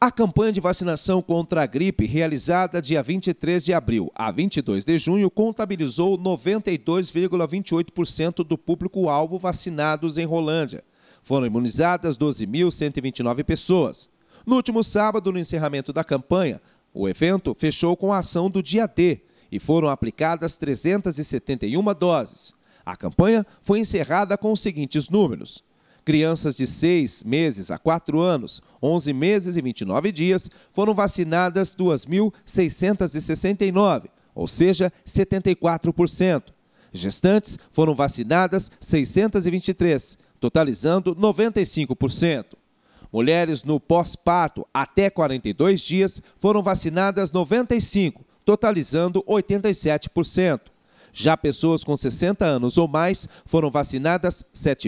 A campanha de vacinação contra a gripe, realizada dia 23 de abril a 22 de junho, contabilizou 92,28% do público-alvo vacinados em Rolândia. Foram imunizadas 12.129 pessoas. No último sábado, no encerramento da campanha, o evento fechou com a ação do dia D e foram aplicadas 371 doses. A campanha foi encerrada com os seguintes números. Crianças de 6 meses a 4 anos, 11 meses e 29 dias, foram vacinadas 2.669, ou seja, 74%. Gestantes foram vacinadas 623, totalizando 95%. Mulheres no pós-parto até 42 dias foram vacinadas 95, totalizando 87%. Já pessoas com 60 anos ou mais foram vacinadas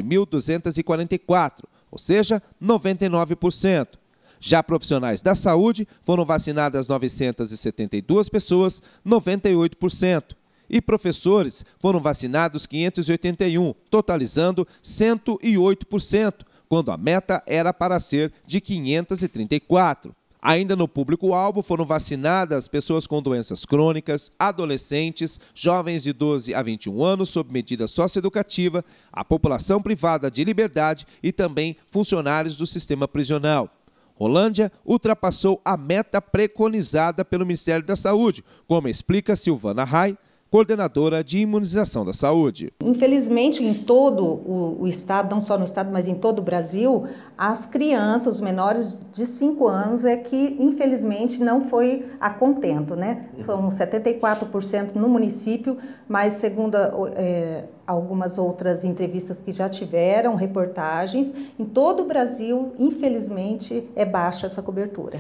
7.244, ou seja, 99%. Já profissionais da saúde foram vacinadas 972 pessoas, 98%. E professores foram vacinados 581, totalizando 108%, quando a meta era para ser de 534. Ainda no público-alvo foram vacinadas pessoas com doenças crônicas, adolescentes, jovens de 12 a 21 anos sob medida socioeducativa, a população privada de liberdade e também funcionários do sistema prisional. Rolândia ultrapassou a meta preconizada pelo Ministério da Saúde, como explica Silvana Rai, coordenadora de imunização da saúde. Infelizmente, em todo o estado, não só no estado, mas em todo o Brasil, as crianças, os menores de 5 anos é que, infelizmente, não foi a contento, né? São 74% no município, mas segundo algumas outras entrevistas que já tiveram, reportagens, em todo o Brasil, infelizmente, é baixa essa cobertura.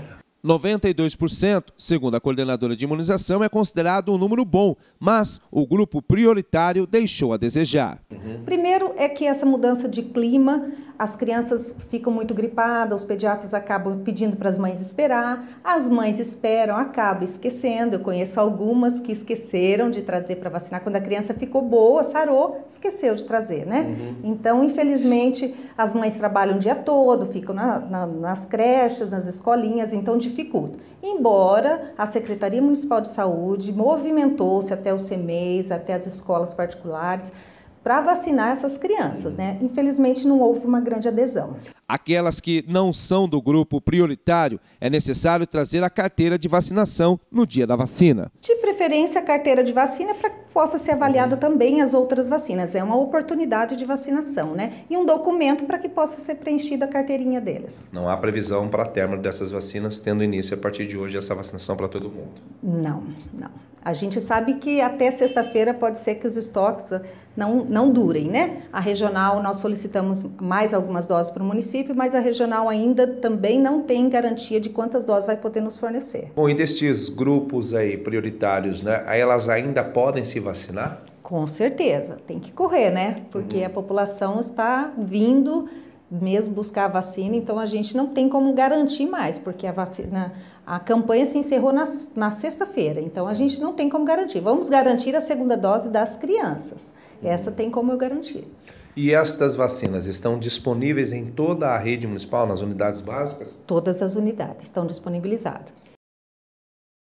92%, segundo a coordenadora de imunização, é considerado um número bom, mas o grupo prioritário deixou a desejar. Primeiro é que essa mudança de clima, as crianças ficam muito gripadas, os pediatras acabam pedindo para as mães esperar, as mães esperam, acabam esquecendo. Eu conheço algumas que esqueceram de trazer para vacinar, quando a criança ficou boa, sarou, esqueceu de trazer, né? Então, infelizmente, as mães trabalham o dia todo, ficam nas creches, nas escolinhas, então dificulta. Embora a Secretaria Municipal de Saúde movimentou-se até o CMEs, até as escolas particulares, para vacinar essas crianças, né? Infelizmente não houve uma grande adesão. Aquelas que não são do grupo prioritário, é necessário trazer a carteira de vacinação no dia da vacina. De preferência, a carteira de vacina para que possa ser avaliado também as outras vacinas. É uma oportunidade de vacinação, né? E um documento para que possa ser preenchida a carteirinha deles. Não há previsão para término dessas vacinas, tendo início a partir de hoje essa vacinação para todo mundo? Não. A gente sabe que até sexta-feira pode ser que os estoques não durem, né? A regional, nós solicitamos mais algumas doses para o município, mas a regional ainda também não tem garantia de quantas doses vai poder nos fornecer. Bom, e destes grupos aí prioritários, né? Elas ainda podem se vacinar? Com certeza, tem que correr, né? Porque a população está vindo mesmo buscar a vacina, então a gente não tem como garantir mais, porque a campanha se encerrou na sexta-feira, então a gente não tem como garantir. Vamos garantir a segunda dose das crianças, essa tem como eu garantir. E estas vacinas estão disponíveis em toda a rede municipal, nas unidades básicas? Todas as unidades estão disponibilizadas.